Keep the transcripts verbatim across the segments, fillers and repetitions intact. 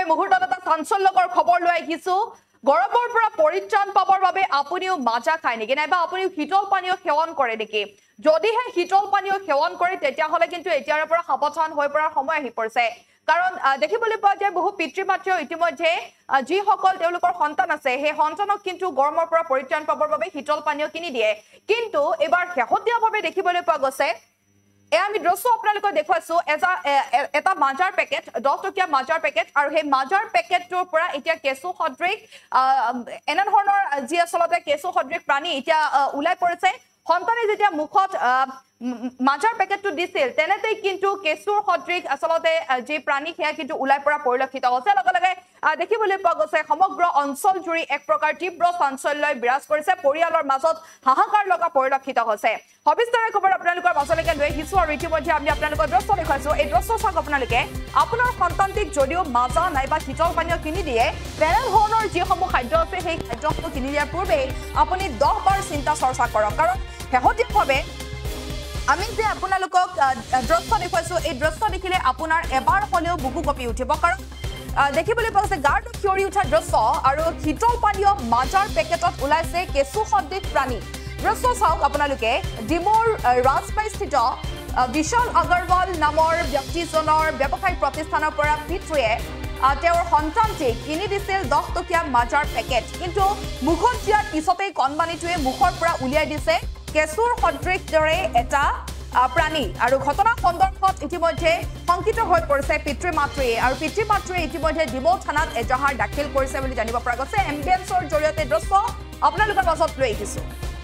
মুহূৰ্তত এটা চাঞ্চল্যকৰ খবৰ লৈ আহিছো গৰমৰ পৰা পৰিত্ৰাণ পাবৰ বাবে আপুনিও মাজা খায় নেকি নাইবা আপুনিও শীতল পানীয় সেৱন কৰে নেকি যদিহে শীতল পানীয় সেৱন কৰে তেতিয়া হলে কিন্তু এতিয়াৰ পৰা সাৱধান হৈ পৰাৰ সময় আহি পৰিছে কাৰণ দেখিবলৈ পোৱা যায় বহু পিতৃ মাতৃয়ে ইতিমধ্যে যি সকল তেওঁলোকৰ সন্তান আছে সেই সন্তানক কিন্তু গৰমৰ পৰা পৰিত্ৰাণ পাবৰ বাবে শীতল পানীয় কিনি দিয়ে কিন্তু এবাৰ শেহতীয়াভাৱে দেখিবলৈ পোৱা গৈছে এ আমি দৃশ্য আপোনালোকক দেখুৱাইছো এটা এটা মাজাৰ পেকেট দহ টকীয়া মাজাৰ পেকেট আৰু সেই মাজাৰ পেকেটটোৰ পৰা এতিয়া কেঁচু সদৃশ এনে ধৰণৰ যি আচলতে কেঁচু সদৃশ প্ৰাণী এতিয়া ওলাই পৰিছে সন্তানে যেতিয়া মুখত মাজাৰ পেকেটটো দিছিল তেনেতেই কিন্তু কেঁচুৰ সদৃশ আচলতে যি প্ৰাণী সেয়া কিন্তু ওলাই পৰা পৰিলক্ষিত হৈছে লগে লগে দেখিবলৈ পোৱা গৈছে সমগ্ৰ অঞ্চল জুৰি এক প্ৰকাৰ তীব্ৰ চাঞ্চল্যই বিৰাজ কৰিছে পৰিয়ালৰ মাজত হাহাকাৰ লগা পৰিলক্ষিত হৈছে সবিস্তাৰে খবৰ আপোনালোকৰ মাজলৈকে লৈ আহিছো আৰু ইতিমধ্যে আমি আপোনালোকৰ দৃশ্য দেখুৱাইছো এই দৃশ্য চাওক আপোনালোকে আপোনাৰ সন্তানটিক যদিও মাজা নাইবা শীতল পানীয় কিনি দিয়ে তেনেধৰণৰ যিসমূহ খাদ্য আছে সেই খাদ্যসমূহ কিনি দিয়াৰ পূৰ্বে আপুনি দহ বাৰ চিন্তা চৰ্চা কৰক কাৰণ শেহতীয়াভাৱে আমি যে আপোনালোকক দৃশ্য দেখুৱাইছো এই দৃশ্য দেখিলে আপোনাৰ এবাৰ হলেও বুকু কঁপি উঠিব কাৰণ দেখিবলৈ পোৱা গৈছে গাৰটো থিয়ৰি উঠা দৃশ্য আৰু শীতল পানীয় মাজাৰ পেকেটত ওলাইছে কেঁচু সদৃশ প্ৰাণী দৃশ্য চাওক আপোনালোকে ডিমৌৰ ৰাজপাইস্থিত বিশাল আগৰৱাল নামৰ ব্যক্তিজনৰ ব্যৱসায়িক প্ৰতিষ্ঠানৰ পৰা পিতৃয়ে তেওঁৰ সন্তানটিক কিনি দিছিল দহ টকীয়া মাজাৰ পেকেট কিন্তু মুখত দিয়াৰ পিছতেই কণমানিটোৱে মুখৰ পৰা উলিয়াই দিছে কেঁচুৰ সদৃশ দৰে এটা প্ৰাণী আৰু ঘটনা সন্দৰ্ভত ইতিমধ্যে শংকিত হৈ পৰিছে পিতৃ মাতৃয়ে আৰু পিতৃ মাতৃয়ে ইতিমধ্যে ডিমৌ থানাত এজাহাৰ দাখিল কৰিছে বুলি জানিব পৰা গৈছে এম্বুলেন্সৰ জৰিয়তে দৃশ্য আপোনালোকৰ মাজত লৈ আহিছো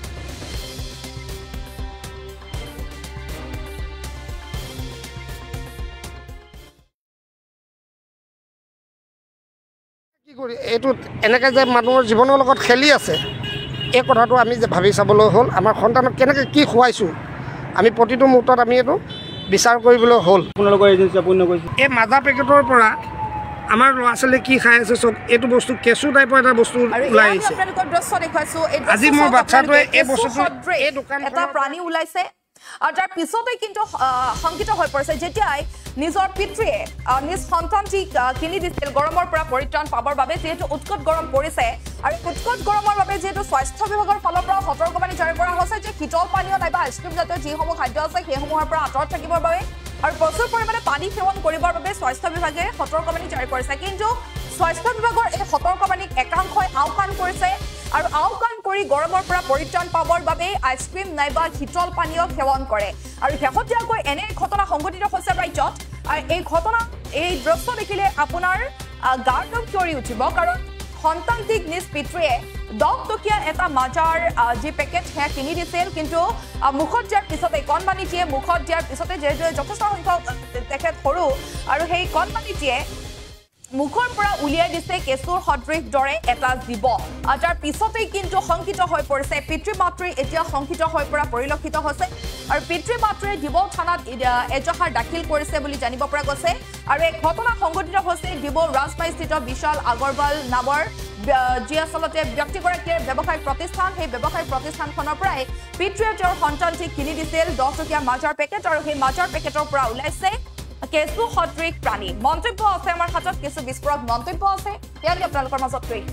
কি কৰি এইটো এনেকৈ যে মানুহৰ জীৱনৰ লগত খেলি আছে এই কথাটো আমি যে ভাবি চাবলৈ হ'ল আমাৰ সন্তানক কেনেকৈ কি খুৱাইছোঁ আমি প্ৰতিটো মুহূৰ্তত আমি এইটো বিচাৰ কৰিবলৈ হ'ল আপোনালোকৰ এজেঞ্চি আপুনি কৈছে এই মাজা পেকেটৰ পৰা আমাৰ ল'ৰা ছোৱালীয়ে কি খাই আছে চব এইটো বস্তু কেঁচু টাইপৰ এটা বস্তু ওলাই আহিছে আজি মোৰ বাচ্চাটোৱে এই বস্তুটো এই দোকান এটা প্ৰাণী ওলাইছে আৰু তাৰ পিছতে কিন্তু শংকিত হৈ পৰিছে যেতিয়াই নিজৰ পিতৃয়ে নিজ সন্তানটিক কিনি দিছিল গৰমৰ পৰা পৰিত্ৰাণ পাবৰ বাবে যিহেতু উৎকট গৰম পৰিছে আৰু উৎকট গৰমৰ বাবে যিহেতু স্বাস্থ্য বিভাগৰ ফালৰ পৰা সতৰ্কবাণী জাৰি কৰা হৈছে যে শীতল পানীয় নাইবা আইচক্ৰীম জাতীয় যিসমূহ খাদ্য আছে সেইসমূহৰ পৰা আঁতৰত থাকিবৰ বাবে আৰু প্ৰচুৰ পৰিমাণে পানী সেৱন কৰিবৰ বাবে স্বাস্থ্য বিভাগে সতৰ্কবাণী জাৰি কৰিছে কিন্তু স্বাস্থ্য বিভাগৰ এই সতৰ্কবাণীক একাংশই আওকাণ কৰিছে আৰু আওকাণ কৰি গৰমৰ পৰা পৰিত্ৰাণ পাবৰ বাবে আইচক্ৰীম নাইবা শীতল পানীয় সেৱন কৰে আৰু শেহতীয়াকৈ এনে ঘটনা সংঘটিত হৈছে ৰাজ্যত আৰু এই ঘটনা এই দৃশ্য দেখিলে আপোনাৰ গাৰটো থিয়ৰি উঠিব কাৰণ সন্তানটিক নিজ পিতৃয়ে দহ টকীয়া এটা মাজাৰ যি পেকেট সেয়া কিনি দিছিল কিন্তু মুখত দিয়াৰ পিছতে কণমানিটিয়ে মুখত দিয়াৰ পিছতে যিহেতু যথেষ্ট সংখ্যক তেখেত সৰু আৰু সেই কণমানিটিয়ে মুখৰ পৰা উলিয়াই দিছে কেঁচুৰ সদৃশ দৰে এটা জীৱ আৰু তাৰ পিছতেই কিন্তু শংকিত হৈ পৰিছে পিতৃ মাতৃ এতিয়া শংকিত হৈ পৰা পৰিলক্ষিত হৈছে আৰু পিতৃ মাতৃয়ে ডিমৌ থানাত এজাহাৰ দাখিল কৰিছে বুলি জানিব পৰা গৈছে আৰু এই ঘটনা সংঘটিত হৈছে ডিমৌ ৰাজপাইস্থিত বিশাল আগৰৱাল নামৰ যি আচলতে ব্যক্তিগৰাকীৰ ব্যৱসায়িক প্ৰতিষ্ঠান সেই ব্যৱসায়িক প্ৰতিষ্ঠানখনৰ পৰাই পিতৃয়ে তেওঁৰ সন্তানটিক কিনি দিছিল দহ টকীয়া মাজাৰ পেকেট আৰু সেই মাজাৰ পেকেটৰ পৰা ওলাইছে কেঁচু সদৃশ প্ৰাণী মন্তব্য আছে আমাৰ হাতত কিছু বিস্ফোৰক মন্তব্য আছে ইয়াক আপোনালোকৰ মাজত লৈ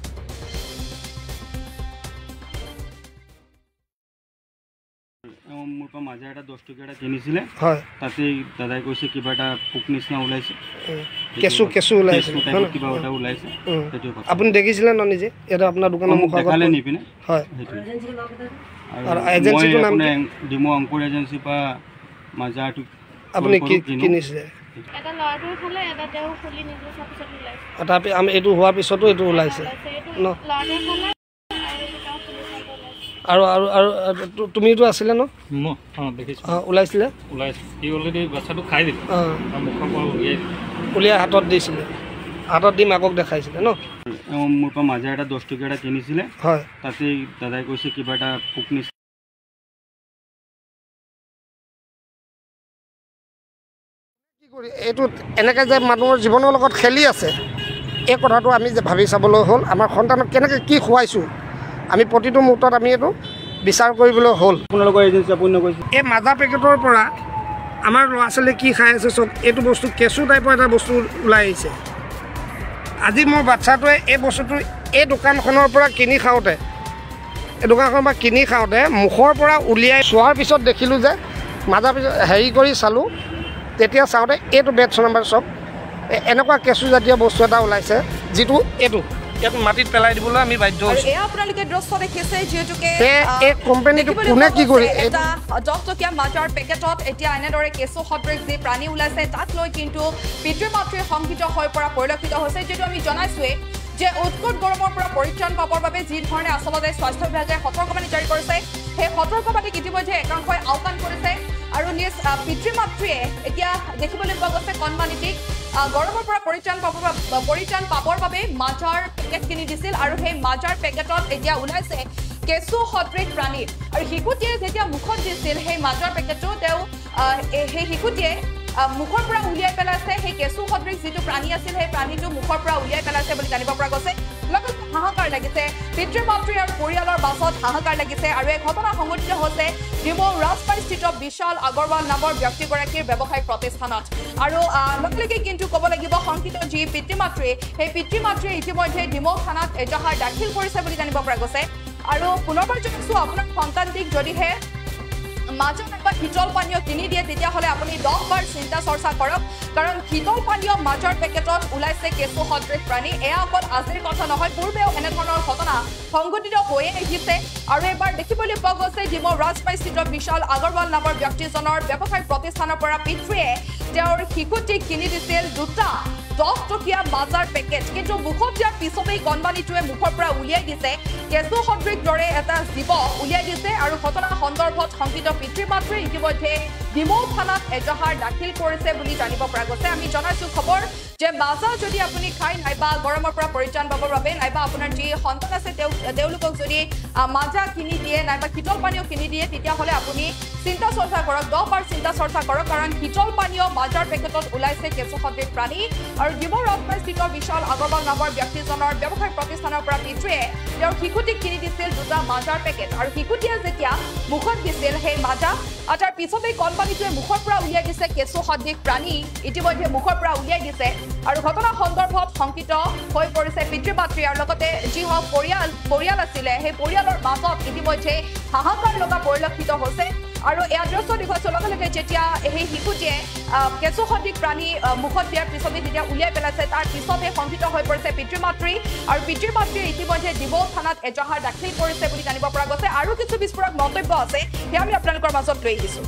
মোৰ পৰা মাজা এটা দহ টকীয়া এটা কিনিছিলে হয় তাতে দাদাই কৈছে কিবা এটা পোক নিচিনা ওলাইছে কেঁচু কেঁচু ওলাইছে কিবা এটা ওলাইছে সেইটো আপুনি দেখিছিলে ন নিজে ইয়াতে আপোনাৰ দোকানৰ মুখ দেখালে নিপিনে হয় আৰু এজেঞ্চিটোৰ নাম ডিমৌ অংকুৰ এজেঞ্চিৰ পৰা মাজাটো আপুনি কি কিনিছিলে এটা লৰাটোৰ ফালে এটা তেওঁ খুলি নিজে সবসেট ওলাইছে এটা আমি এইটো হোৱাৰ পিছতো এইটো ওলাইছে ন লৰাটোৰ ফালে আৰু আৰু আৰু তুমিতো আছিলে ন মই অ দেখিছো অ ওলাইছিলে ওলাইছে কি অলৰেডি বাচ্চাটো খাই দিলে অ মুখৰ পৰা উলিয়াই উলিয়াই হাতত দিছিলে হাতত দি মাকক দেখাইছিলে ন মোৰ পৰা মাজা এটা দহ টকীয়া এটা কিনিছিলে হয় তাতে দাদাই কৈছে কিবা এটা পোক নিচিনা কি কৰি এইটো এনেকৈ যে মানুহৰ জীৱনৰ লগত খেলি আছে এই কথাটো আমি যে ভাবি চাবলৈ হ'ল আমাৰ সন্তানক কেনেকৈ কি খুৱাইছোঁ আমি প্ৰতিটো মুহূৰ্তত আমি এইটো বিচাৰ কৰিবলৈ হ'ল আপোনালোকৰ এজেঞ্চি আপুনি কৈছে এই মাজা পেকেটৰ পৰা আমাৰ ল'ৰা ছোৱালীয়ে কি খাই আছে চব এইটো বস্তু কেঁচু টাইপৰ এটা বস্তু ওলাই আহিছে আজি মোৰ বাচ্চাটোৱে এই বস্তুটো এই দোকানখনৰ পৰা কিনি খাওঁতে এই দোকানখনৰ পৰা কিনি খাওঁতে মুখৰ পৰা উলিয়াই চোৱাৰ পিছত দেখিলোঁ যে মাজা পিছত হেৰি কৰি চালোঁ তেতিয়া চাওঁতে এইটো বেটছ নাম্বাৰ চব এনেকুৱা কেঁচুজাতীয় বস্তু এটা ওলাইছে যিটো এইটো ইয়াত মাটিত পেলাই দিবলৈ আমি বাধ্য হৈছোঁ। এয়া আপোনালোকে দৃশ্য দেখিছে যিহেতুকে এই কোম্পানীটো কোনে কি কৰি এটা দহ টকীয়া মাজাৰ পেকেটত এতিয়া এনেদৰে কেঁচু সদৃশ যি প্ৰাণী ওলাইছে তাক লৈ কিন্তু পিতৃ মাতৃ শংকিত হৈ পৰা পৰিলক্ষিত হৈছে। যিহেতু আমি জনাইছোৱেই যে উৎকট গৰমৰ পৰা পৰিত্ৰাণ পাবৰ বাবে যি ধৰণে আচলতে স্বাস্থ্য বিভাগে সতৰ্কবাণী জাৰি কৰিছে সেই সতৰ্কবাণীক ইতিমধ্যে একাংশই আওকাণ কৰিছে আৰু নিজ পিতৃ মাতৃয়ে এতিয়া দেখিবলৈ পোৱা গৈছে কণমানিটিক গৰমৰ পৰা পৰিত্ৰাণ পাবৰ পৰিত্ৰাণ পাবৰ বাবে মাজাৰ পেকেট কিনি দিছিল আৰু সেই মাজাৰ পেকেটত এতিয়া ওলাইছে কেঁচু সদৃশ প্ৰাণী আৰু শিশুটিয়ে যেতিয়া মুখত দিছিল সেই মাজাৰ পেকেটটো তেওঁ সেই শিশুটিয়ে মুখৰ পৰা উলিয়াই পেলাইছে সেই কেঁচু সদৃশ যিটো প্ৰাণী আছিল সেই প্ৰাণীটো মুখৰ পৰা উলিয়াই পেলাইছে বুলি জানিব পৰা গৈছে। লগতে হাহাকাৰ লাগিছে পিতৃ মাতৃ আৰু পৰিয়ালৰ বাছত হাহাকাৰ লাগিছে আৰু এই ঘটনা সংঘটিত হৈছে ডিমৌ ৰাজবাৰীস্থিত বিশাল আগৰৱাল নামৰ ব্যক্তিগৰাকীৰ ব্যৱসায়িক প্ৰতিষ্ঠানত আৰু লগে লগে কিন্তু ক'ব লাগিব শংকিত যি পিতৃ মাতৃ সেই পিতৃ মাতৃয়ে ইতিমধ্যে ডিমৌ থানাত এজাহাৰ দাখিল কৰিছে বুলি জানিব পৰা গৈছে। আৰু পুনৰবাৰ জনাইছোঁ আপোনাৰ সন্তানটিক যদিহে মাজা নাইবা শীতল পানীয় কিনি দিয়ে তেতিয়াহ'লে আপুনি দহ বাৰ চিন্তা চৰ্চা কৰক কাৰণ শীতল পানীয় মাজাৰ পেকেটত ওলাইছে কেঁচু সদৃশ প্ৰাণী। এয়া অকল আজিৰ কথা নহয়, পূৰ্বেও এনেধৰণৰ ঘটনা সংঘটিত হৈয়ে আহিছে আৰু এবাৰ দেখিবলৈ পোৱা গৈছে ডিমৌ ৰাজবাৰীস্থিত বিশাল আগৰৱাল নামৰ ব্যক্তিজনৰ ব্যৱসায়িক প্ৰতিষ্ঠানৰ পৰা পিতৃয়ে তেওঁৰ শিশুটিক কিনি দিছিল দুটা দহ টকীয়া মাজাৰ পেকেট, কিন্তু মুখত দিয়াৰ পিছতেই কণমানিটোৱে মুখৰ পৰা উলিয়াই দিছে কেঁচু সদৃশ দৰে এটা জীৱ উলিয়াই দিছে আৰু ঘটনা সন্দৰ্ভত শংকিত পিতৃ মাতৃয়ে ইতিমধ্যে ডিমৌ থানাত এজাহাৰ দাখিল কৰিছে বুলি জানিব পৰা গৈছে। আমি জনাইছোঁ খবৰ যে মাজা যদি আপুনি খায় নাইবা গৰমৰ পৰা পৰিত্ৰাণ পাবৰ বাবে নাইবা আপোনাৰ যি সন্তান আছে তেওঁ তেওঁলোকক যদি মাজা কিনি দিয়ে নাইবা শীতল পানীয় কিনি দিয়ে তেতিয়াহ'লে আপুনি চিন্তা চৰ্চা কৰক, দহ বাৰ চিন্তা চৰ্চা কৰক কাৰণ শীতল পানীয় মাজাৰ পেকেটত ওলাইছে কেঁচু সদৃশ প্ৰাণী আৰু ডিমৌ ৰাজবাৰীস্থিত বিশাল আগৰৱাল নামৰ ব্যক্তিজনৰ ব্যৱসায়িক প্ৰতিষ্ঠানৰ পৰা পিতৃয়ে তেওঁৰ শিশুটিক কিনি দিছিল দুটা মাজাৰ পেকেট আৰু শিশুটিয়ে যেতিয়া মুখত দিছিল সেই মাজা তাৰ পিছতেই কণমানিটোৱে মুখৰ পৰা উলিয়াই দিছে কেঁচু সদৃশ প্ৰাণী ইতিমধ্যে মুখৰ পৰা উলিয়াই দিছে আৰু ঘটনা সন্দৰ্ভত শংকিত হৈ পৰিছে পিতৃ মাতৃ আৰু লগতে যি হওক পৰিয়াল পৰিয়াল আছিলে সেই পৰিয়ালৰ মাজত ইতিমধ্যে হাহাকাৰ লগা পৰিলক্ষিত হৈছে আৰু এয়া দৃশ্য দেখুৱাইছোঁ লগে লগে যেতিয়া সেই শিশুটিয়ে কেঁচু সদৃশ প্ৰাণী মুখত দিয়াৰ পিছতে যেতিয়া উলিয়াই পেলাইছে তাৰ পিছতে শংকিত হৈ পৰিছে পিতৃ মাতৃ আৰু পিতৃ মাতৃয়ে ইতিমধ্যে ডিমৌ থানাত এজাহাৰ দাখিল কৰিছে বুলি জানিব পৰা গৈছে। আৰু কিছু বিস্ফোৰক মন্তব্য আছে সেয়া আমি আপোনালোকৰ মাজত লৈ আহিছোঁ।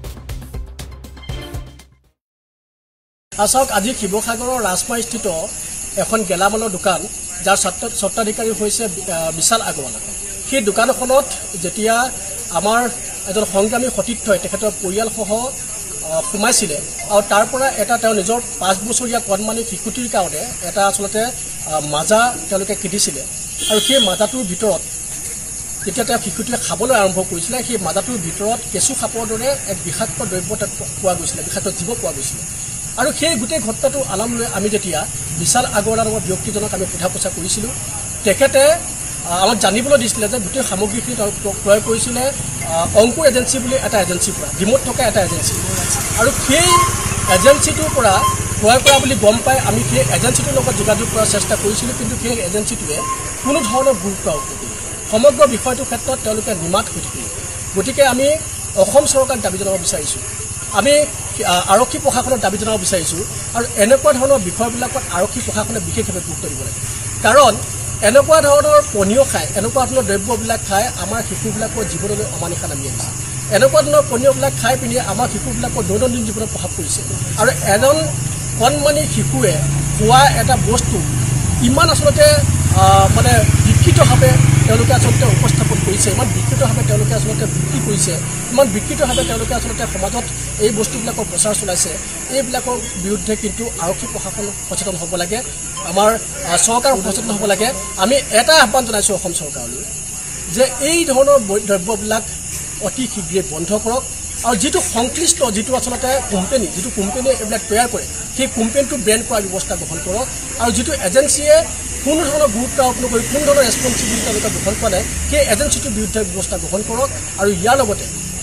চাওক আজি শিৱসাগৰৰ ৰাজমাৰীস্থিত এখন গেলামালৰ দোকান যাৰ স্বত্বাধিকাৰী হৈছে বিশাল আগৰৱাল। সেই দোকানখনত যেতিয়া আমাৰ এজন সংগ্ৰামী সতীৰ্থই তেখেতৰ পৰিয়ালসহ সোমাইছিলে আৰু তাৰ পৰা এটা তেওঁ নিজৰ পাঁচ বছৰীয়া কণমানি শিশুটিৰ কাৰণে এটা আচলতে মাজা তেওঁলোকে কিনিছিলে আৰু সেই মাজাটোৰ ভিতৰত যেতিয়া তেওঁ শিশুটিয়ে খাবলৈ আৰম্ভ কৰিছিলে সেই মাজাটোৰ ভিতৰত কেঁচু সাপৰ দৰে এক বিষাক্ত দ্ৰব্য তাত পোৱা গৈছিলে, বিষাক্ত জীৱ পোৱা গৈছিলে আৰু সেই গোটেই ঘটনাটো আলাম লৈ আমি যেতিয়া বিশাল আগৰৱাল নামৰ ব্যক্তিজনক আমি সোধা পোছা কৰিছিলোঁ তেখেতে আমাক জানিবলৈ দিছিলে যে গোটেই সামগ্ৰীখিনি তেওঁ ক্ৰয় কৰিছিলে অংকুৰ এজেঞ্চি বুলি এটা এজেঞ্চিৰ পৰা, ডিমৌত থকা এটা এজেঞ্চি আৰু সেই এজেঞ্চিটোৰ পৰা ক্ৰয় কৰা বুলি গম পাই আমি সেই এজেঞ্চিটোৰ লগত যোগাযোগ কৰাৰ চেষ্টা কৰিছিলোঁ কিন্তু সেই এজেঞ্চিটোৱে কোনো ধৰণৰ গুৰুত্ব নিদিলে। সমগ্ৰ বিষয়টোৰ ক্ষেত্ৰত তেওঁলোকে নিমাত হৈ থাকিল। গতিকে আমি অসম চৰকাৰক দাবী জনাব বিচাৰিছোঁ, আমি আৰক্ষী প্ৰশাসনক দাবী জনাব বিচাৰিছোঁ আৰু এনেকুৱা ধৰণৰ বিষয়বিলাকত আৰক্ষী প্ৰশাসনে বিশেষভাৱে গুৰুত্ব দিব লাগে কাৰণ এনেকুৱা ধৰণৰ পনীয় খাই এনেকুৱা ধৰণৰ দ্ৰব্যবিলাক খাই আমাৰ শিশুবিলাকৰ জীৱনলৈ অমানিশা নামি আহিছে। এনেকুৱা ধৰণৰ পনীয়বিলাক খাই পিনি আমাৰ শিশুবিলাকৰ দৈনন্দিন জীৱনত প্ৰভাৱ পৰিছে আৰু এজন কণমানি শিশুৱে খোৱা এটা বস্তু ইমান আচলতে মানে বিকৃতভাৱে তেওঁলোকে আচলতে উপস্থাপন কৰিছে, ইমান বিকৃতভাৱে তেওঁলোকে আচলতে বিক্ৰী কৰিছে, ইমান বিকৃতভাৱে তেওঁলোকে আচলতে সমাজত এই বস্তুবিলাকৰ প্ৰচাৰ চলাইছে। এইবিলাকৰ বিৰুদ্ধে কিন্তু আৰক্ষী প্ৰশাসন সচেতন হ'ব লাগে, আমাৰ চৰকাৰ সচেতন হ'ব লাগে। আমি এটা আহ্বান জনাইছোঁ অসম চৰকাৰলৈ যে এই ধৰণৰ দ্ৰব্যবিলাক অতি শীঘ্ৰে বন্ধ কৰক আৰু যিটো সংশ্লিষ্ট যিটো আচলতে কোম্পানী যিটো কোম্পানীয়ে এইবিলাক তৈয়াৰ কৰে সেই কোম্পানীটো বেন কৰাৰ ব্যৱস্থা গ্ৰহণ কৰক আৰু যিটো এজেঞ্চিয়ে কোনো ধৰণৰ গুৰুত্ব আৰোপ নকৰি কোনো ধৰণৰ ৰেছপনচিবিলিটি তেওঁলোকে গ্ৰহণ কৰা নাই সেই এজেঞ্চিটোৰ বিৰুদ্ধে ব্যৱস্থা গ্ৰহণ কৰক আৰু ইয়াৰ লগতে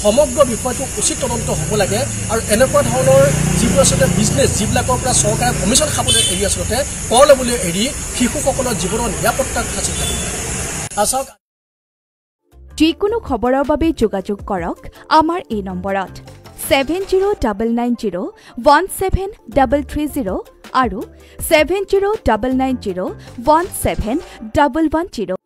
সমগ্ৰ বিষয়টো উচিত তদন্ত হ'ব লাগে আৰু এনেকুৱা ধৰণৰ যিবোৰ আচলতে বিজনেছ যিবিলাকৰ পৰা চৰকাৰে কমিশ্যন খাবলৈ এৰি আচলতে কৰ ল'বলৈ এৰি শিশুসকলৰ জীৱনৰ নিৰাপত্তাৰ কথা চিন্তা কৰিব লাগে। আচলতে যিকোনো খবৰৰ বাবে যোগাযোগ কৰক আমাৰ এই নম্বৰত seven zero' double nine zero' one seven double three zero' আৰু seven zero' double nine zero' one seven double one zero'.